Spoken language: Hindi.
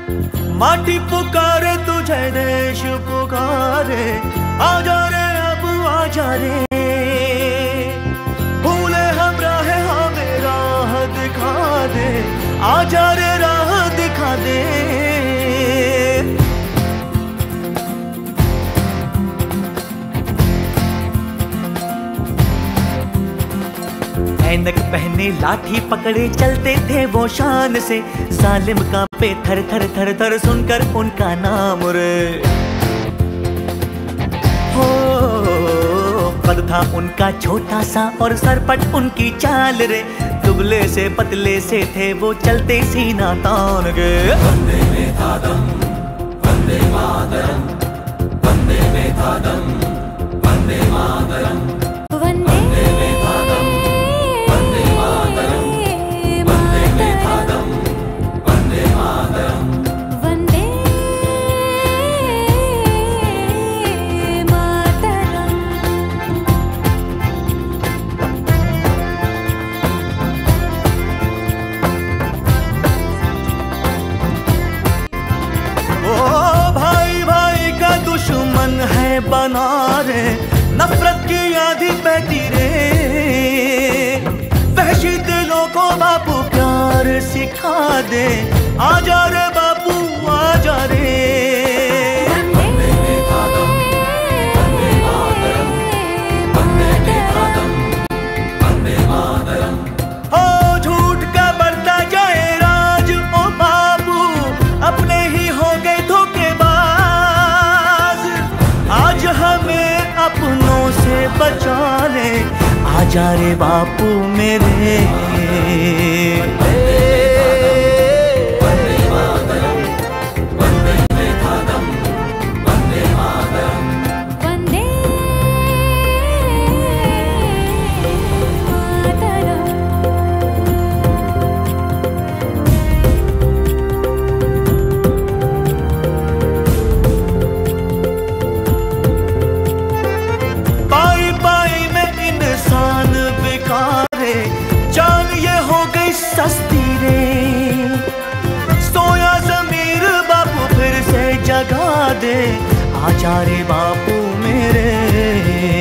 माटी पुकारे तुझे, देश पुकारे, आजा रे अब आजा रे। भूले हम राह, हमें राह दिखा दे, आजा रे राह दिखा दे। ऐनक पहने लाठी पकड़े चलते थे वो शान से, जालिम कांपे थर थर थर थर सुनकर उनका नाम रे। हो कद था उनका छोटा सा और सरपट उनकी चाल रे, दुबले से पतले से थे वो चलते सीना तान के। वंदे में था दम, वंदे मातरम, वंदे में था दम, वंदे मातरम, वंदे में था दम, वंदे मातरम, वंदे में था दम, वंदे मातरम, वंदे मातरम। ओ भाई भाई का दुश्मन है बना रे, नफरत की आंधी बहती रे। वहशी दिलों को बापू प्यार सिखा दे, आजा रे बापू आजा रे। वंदे में था दम, वंदे मातरम, वंदे में था दम, वंदे मातरम। ओ झूठ का बढ़ता जाए राज, ओ बापू अपने ही हो गए धोखेबाज। आज हमें अपनों से बचा ले, आजा रे बापू मेरे। वंदे मातरम, वंदे में था दम, वंदे मातरम, वंदे मातरम। पाई पाई में इंसान बिकारे, जान ये हो गई सस्ती रे। सोया ज़मीर बापू फिर से जगा दे, आजा रे बापू मेरे।